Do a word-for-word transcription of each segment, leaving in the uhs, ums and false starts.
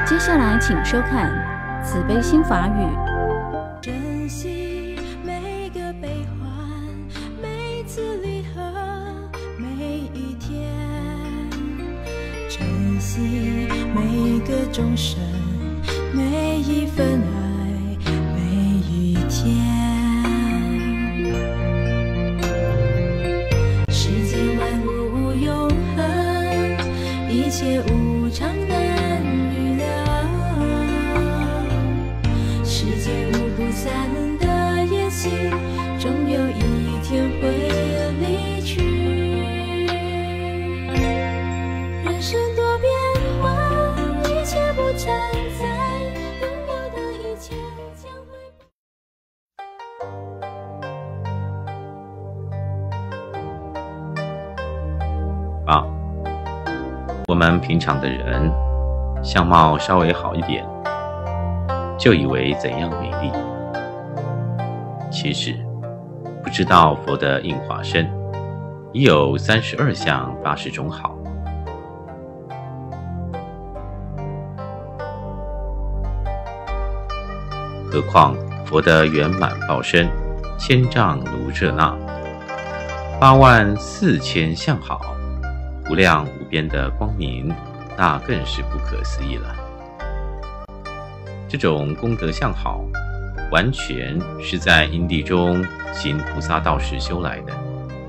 接下来请收看《慈悲心法语》。 珍惜每个悲欢，每次离合，每一天；珍惜每个钟声，每一份爱，每一天。世间万物永恒，一切无常难预料。世间无不散的宴席，终有一天会离去。人生多变幻，一切不常在，拥有的一切将会。 啊，我们平常的人，相貌稍微好一点，就以为怎样美丽。其实不知道佛的应化身已有三十二相八十种好。何况佛的圆满报身千丈如热那，八万四千相好，无量无边的光明，那更是不可思议了。这种功德相好，完全是在因地中行菩萨道时修来的。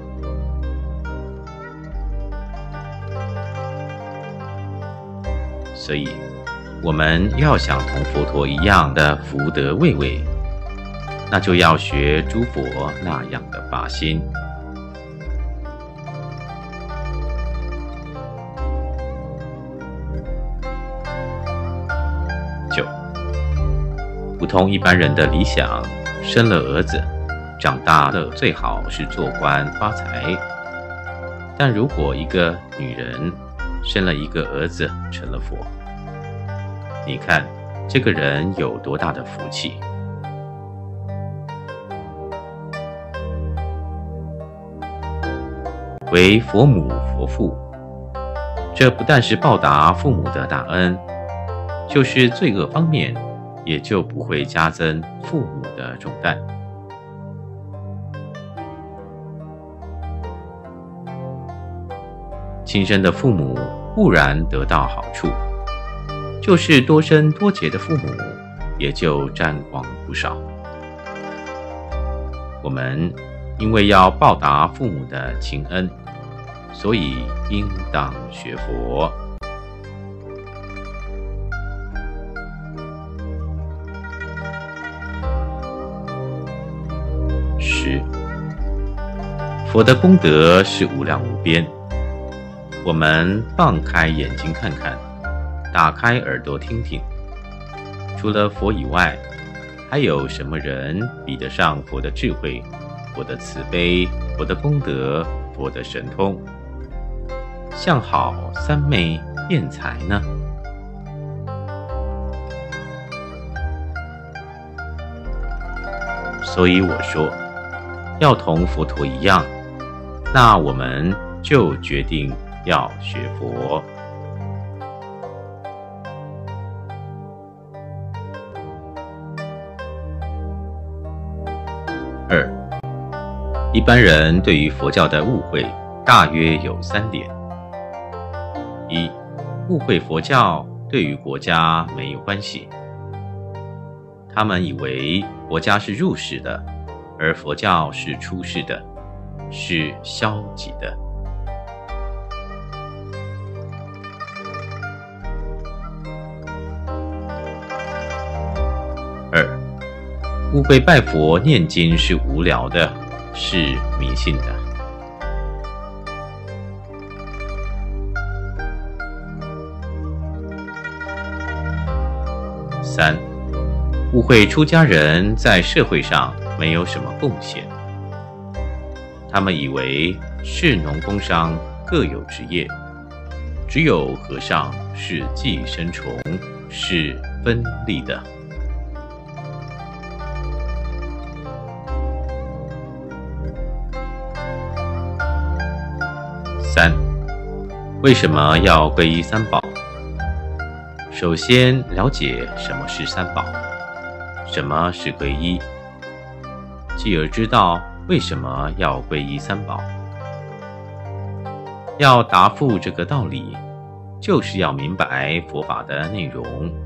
所以我们要想同佛陀一样的福德位位，那就要学诸佛那样的发心。九，不同一般人的理想，生了儿子，长大了最好是做官发财。但如果一个女人生了一个儿子成了佛，你看这个人有多大的福气。为佛母佛父，这不但是报答父母的大恩，就是罪恶方面也就不会加增父母的重担。亲生的父母固然得到好处，就是多生多劫的父母也就沾光不少。我们因为要报答父母的亲恩，所以应当学佛。十，佛的功德是无量无边，我们放开眼睛看看，打开耳朵听听，除了佛以外，还有什么人比得上佛的智慧、佛的慈悲、佛的功德、佛的神通，相好三昧辩才呢？所以我说，要同佛陀一样，那我们就决定要学佛。二，一般人对于佛教的误会大约有三点：一，误会佛教对于国家没有关系，他们以为国家是入世的，而佛教是出世的，是消极的。二，误会拜佛念经是无聊的，是迷信的。三，误会出家人在社会上没有什么贡献，他们以为士农工商各有职业，只有和尚是寄生虫，是分立的。三，为什么要皈依三宝？ 首先了解什么是三宝，什么是皈依，继而知道为什么要皈依三宝。要答复这个道理，就是要明白佛法的内容。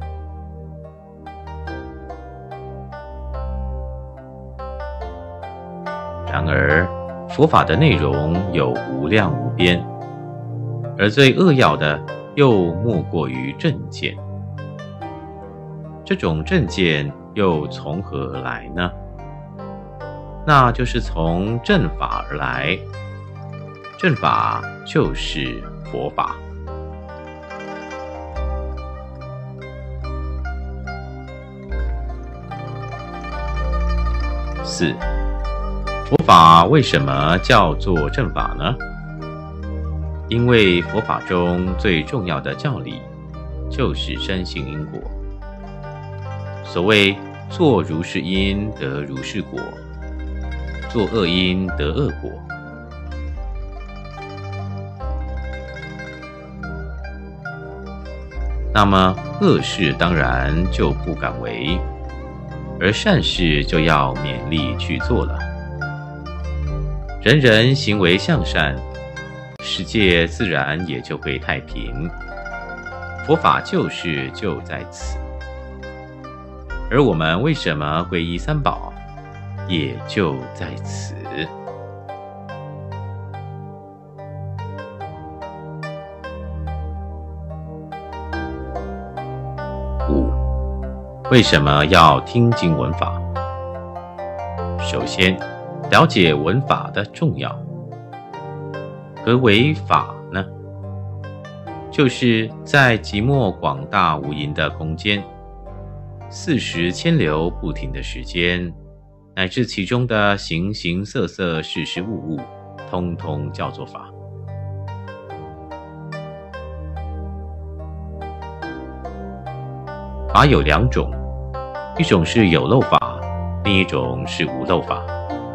然而，佛法的内容有无量无边，而最扼要的又莫过于正见。这种正见又从何而来呢？那就是从正法而来。正法就是佛法。四，佛法为什么叫做正法呢？因为佛法中最重要的教理就是深信因果。所谓做如是因得如是果，做恶因得恶果。那么恶事当然就不敢为，而善事就要勉力去做了。人人行为向善，世界自然也就会太平。佛法救世就在此。而我们为什么皈依三宝，也就在此。五，为什么要听经闻法？首先，了解闻法的重要。何为法呢？就是在寂寞广大无垠的空间，四时千流不停的时间，乃至其中的形形色色事事物物，通通叫做法。法有两种，一种是有漏法，另一种是无漏法。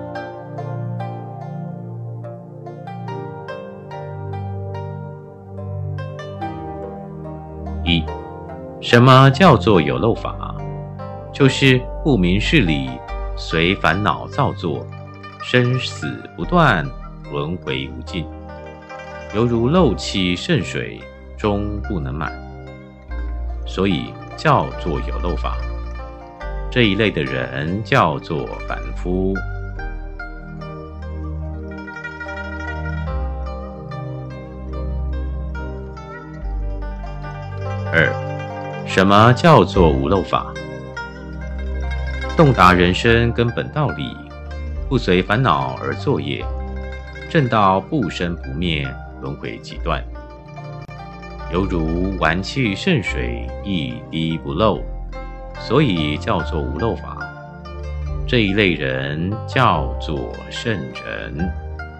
一，什么叫做有漏法？就是不明事理，随烦恼造作，生死不断，轮回无尽，犹如漏气渗水，终不能满，所以叫做有漏法。这一类的人叫做凡夫。二，什么叫做无漏法？洞达人生根本道理，不随烦恼而作业，正道不生不灭，轮回即断，犹如玩气渗水，一滴不漏，所以叫做无漏法。这一类人叫做圣人。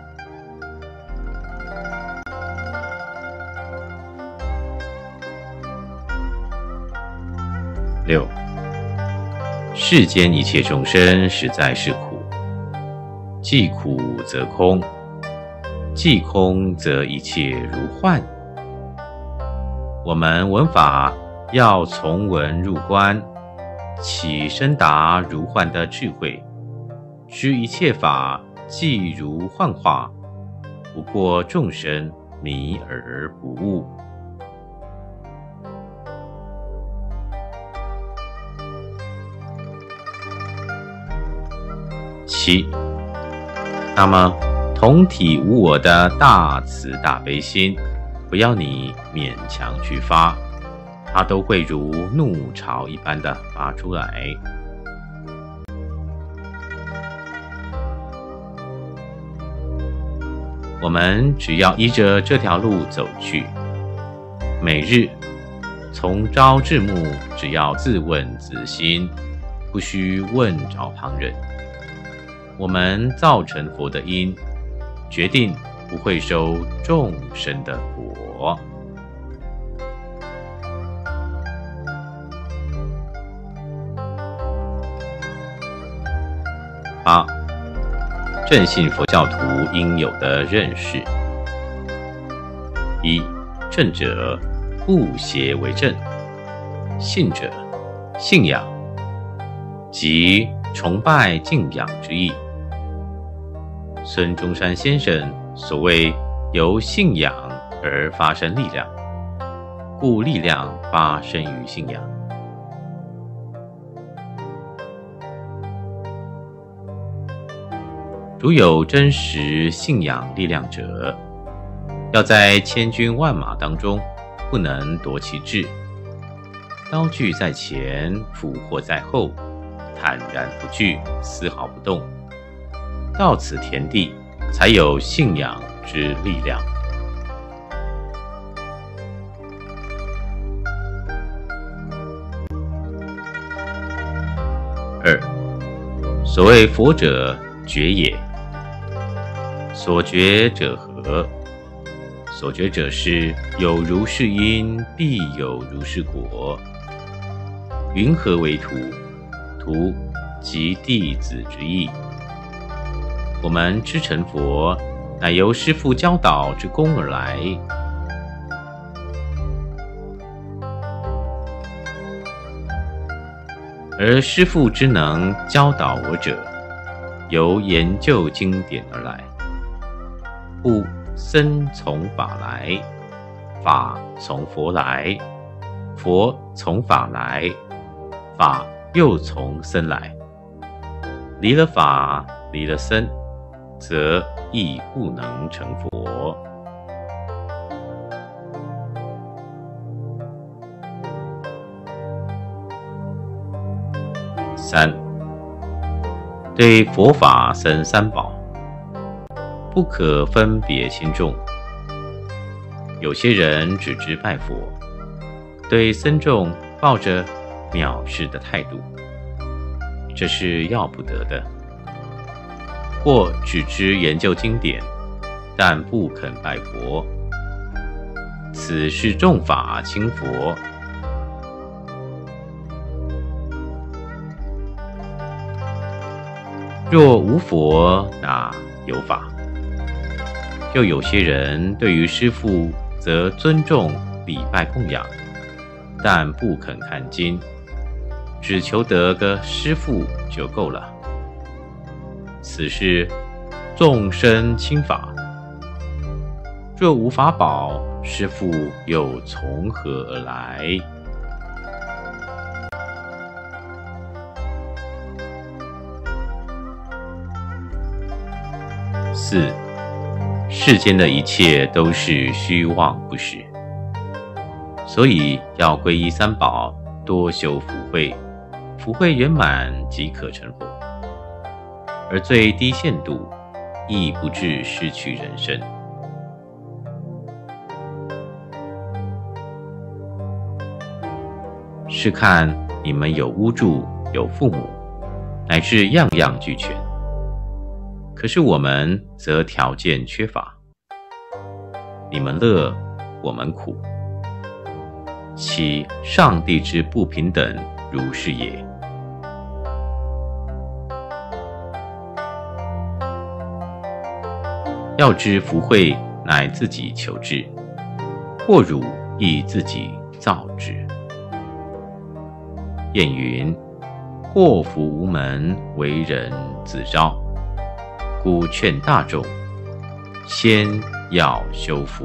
六，世间一切众生实在是苦，既苦则空，既空则一切如幻。我们闻法要从闻入观，起深达如幻的智慧，知一切法既如幻化，不过众生迷而不悟。七，那么同体无我的大慈大悲心，不要你勉强去发，它都会如怒潮一般的发出来。我们只要依着这条路走去，每日从朝至暮，只要自问自心，不须问着旁人。我们造成佛的因，决定不会收众生的果。八，正信佛教徒应有的认识。一，正者不邪为正， 信者，信仰，即崇拜敬仰之意。孙中山先生所谓由信仰而发生力量，故力量发生于信仰。如有真实信仰力量者，要在千军万马当中不能夺其志，刀具在前，俘获在后，坦然不惧，丝毫不动。到此田地，才有信仰之力量。二，所谓佛者觉也。所觉者何？所觉者是有如是因，必有如是果。云何为图？图即弟子之意。我们知成佛，乃由师父教导之功而来。而师父之能教导我者，由研究经典而来。故僧从法来，法从佛来，佛从法来，法又从僧来。离了法，离了僧，则亦不能成佛。三，对佛法僧三宝，不可分别轻重。有些人只知拜佛，对僧众抱着藐视的态度，这是要不得的。或只知研究经典，但不肯拜佛，此是重法轻佛。若无佛，哪有法？又有些人对于师父则尊重礼拜供养，但不肯看经，只求得个师父就够了。此是众生轻法。若无法宝，师父又从何而来？四，世间的一切都是虚妄不实，所以要皈依三宝，多修福慧，福慧圆满即可成佛。而最低限度，亦不致失去人身。试看你们有屋住，有父母，乃至样样俱全。可是我们则条件缺乏，你们乐，我们苦，其上帝之不平等如是也。要知福慧乃自己求之，或辱亦自己造之。谚云：祸福无门，为人自招。故劝大众，先要修福。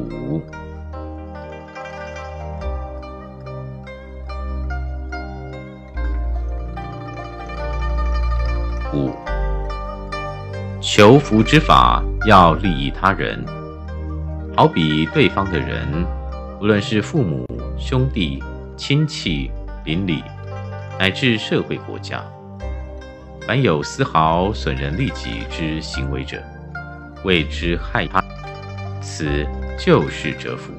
五，求福之法要利益他人，好比对方的人，无论是父母、兄弟、亲戚、邻里，乃至社会国家，凡有丝毫损人利己之行为者，谓之害他，此就是折福。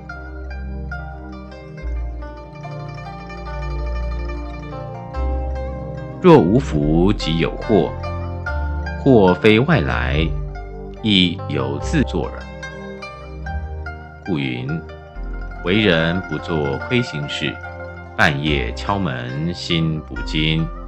若无福，即有祸，祸非外来，亦有自作耳。故云：为人不做亏心事，半夜敲门心不惊。